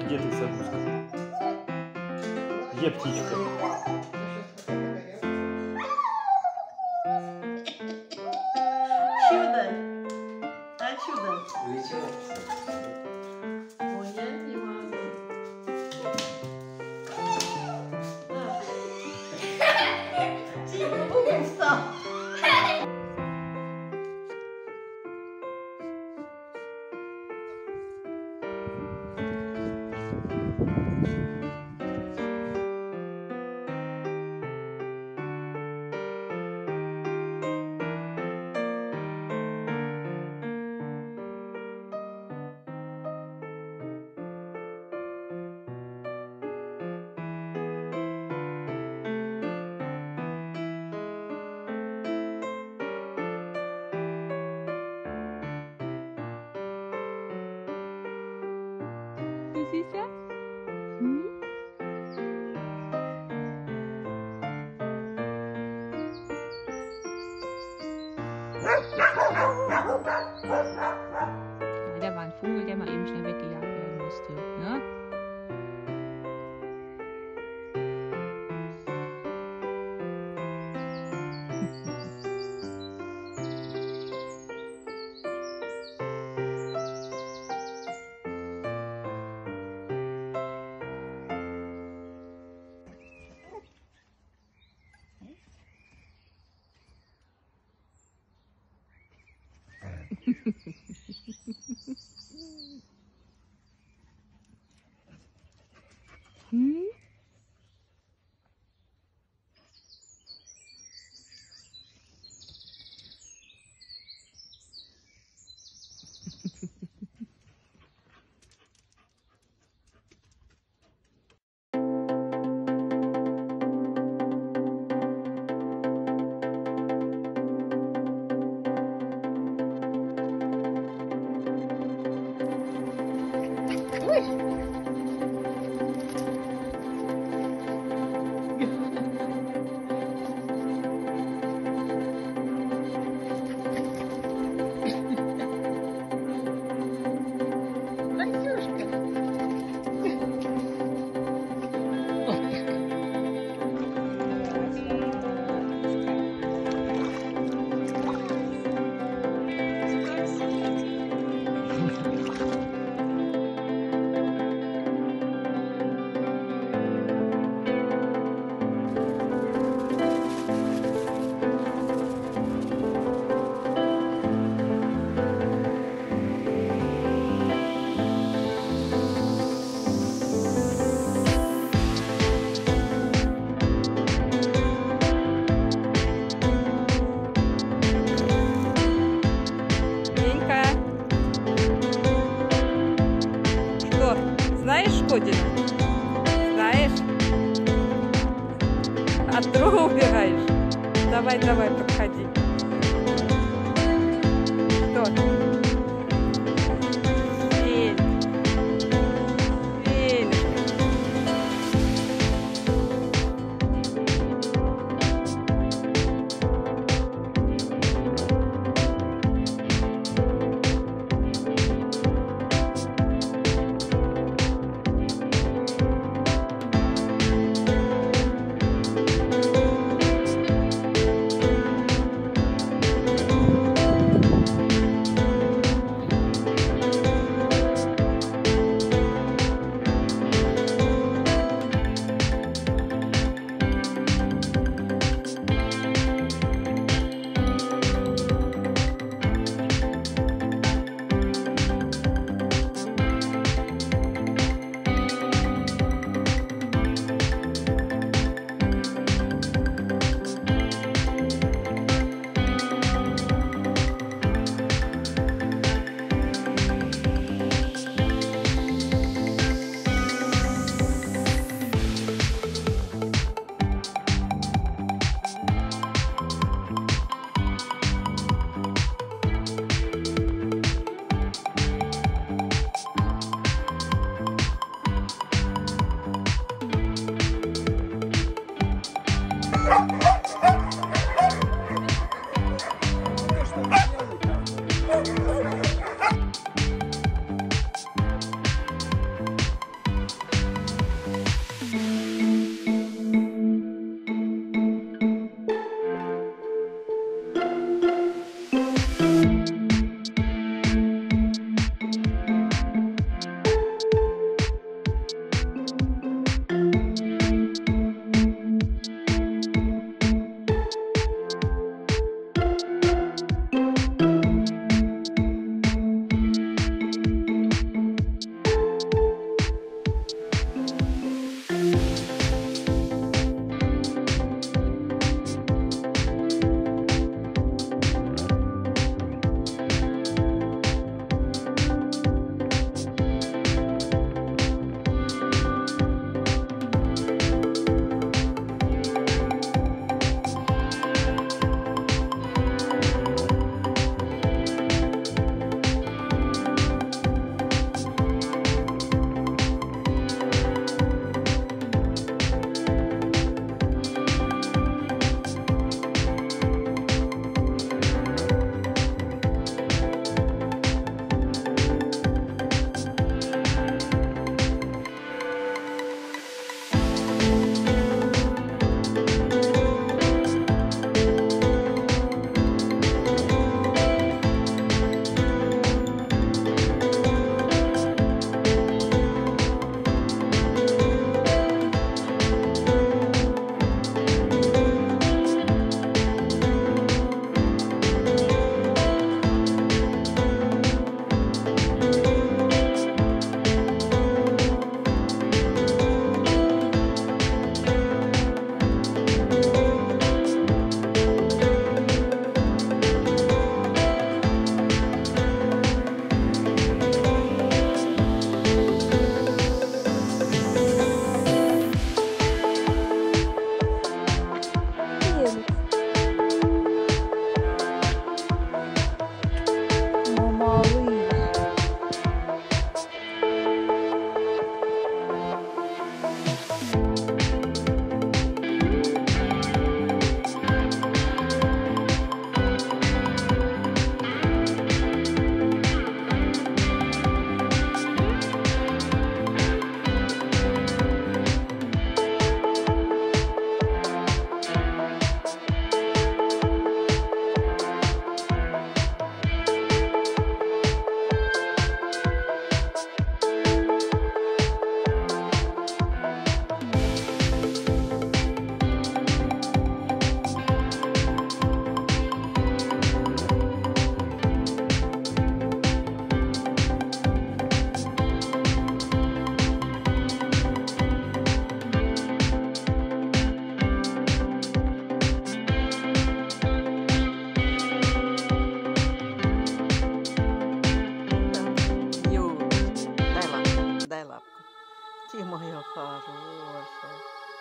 Где ты, сокуска? Где птичка? Чудо! А чудо? Ой, я не могу. Тихо, букв встал. Сися? Ja, der war ein Vogel, der mal eben schnell weggejagt werden musste. Ne? Знаешь, Шкодина? Знаешь? От друга убегаешь? Давай, давай, подходи. Что? Эль. Эль.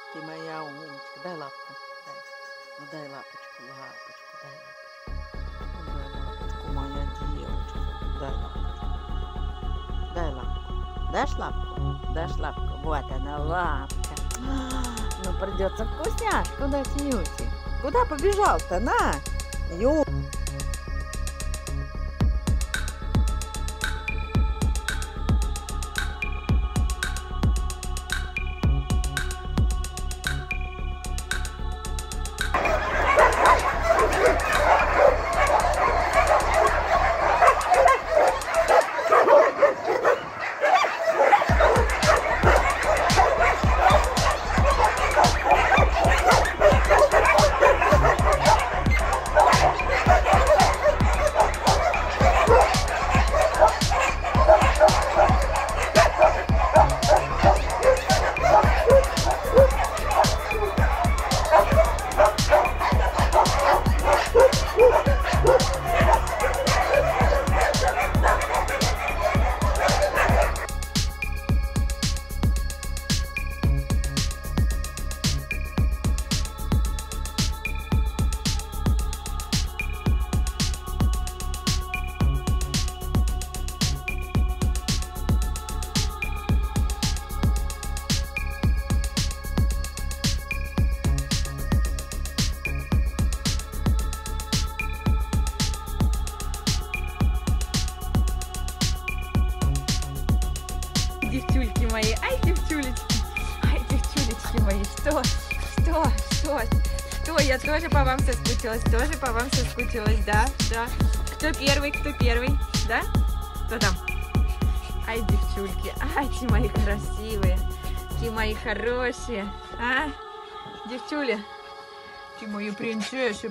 Ты моя умничка. Дай лапку. Дай. Ну дай лапочку, лапочку, дай лапочку. Ну дай лапочку, моя девочка. Дай лапочку. Дай лапку. Дашь лапку? Дашь лапку? Вот она, лапка. Ну придется вкусняшку дать Нюте. Куда побежал-то? На! Ю. Девчульки мои, ай, девчулечки мои, что, я тоже по вам соскучилась, да, кто первый, да, кто там, ай, девчульки, ай, те мои красивые, те мои хорошие, а, девчуля, ты мои принцессы,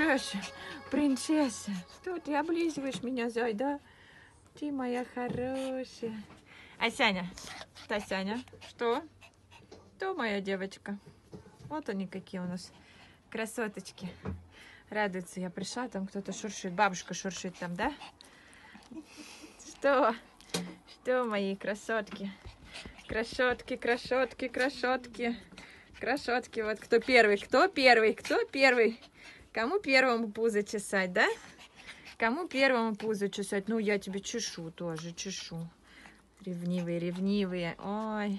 что ты облизываешь меня, зай, да, ты моя хорошая. А Сяня? Та Сяня? Что? Кто моя девочка? Вот они какие у нас красоточки. Радуются. Я пришла, там кто-то шуршит. Бабушка шуршит там, да? Что? Что, мои красотки? Красотки. Вот кто первый? Кому первому пузо чесать, да? Кому первому пузо чесать? Ну, я тебе чешу тоже, чешу. Ревнивые, ой.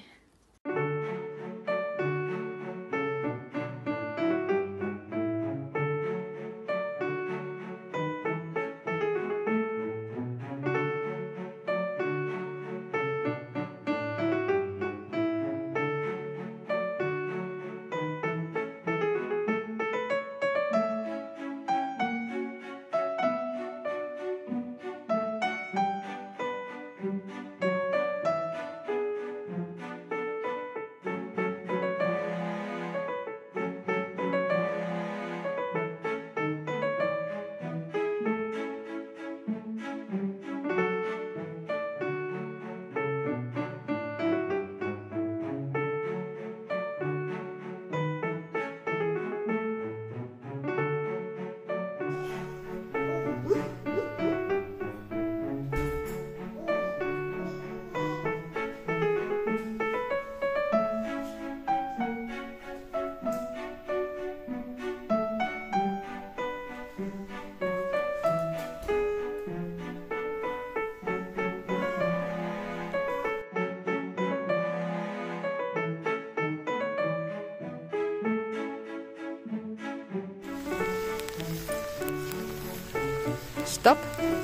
Stopp.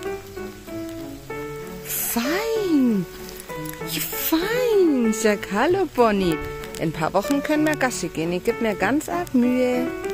Fein. Ja, fein. Sag hallo, Bonnie. In ein paar Wochen können wir Gassi gehen. Ich gebe mir ganz arg Mühe.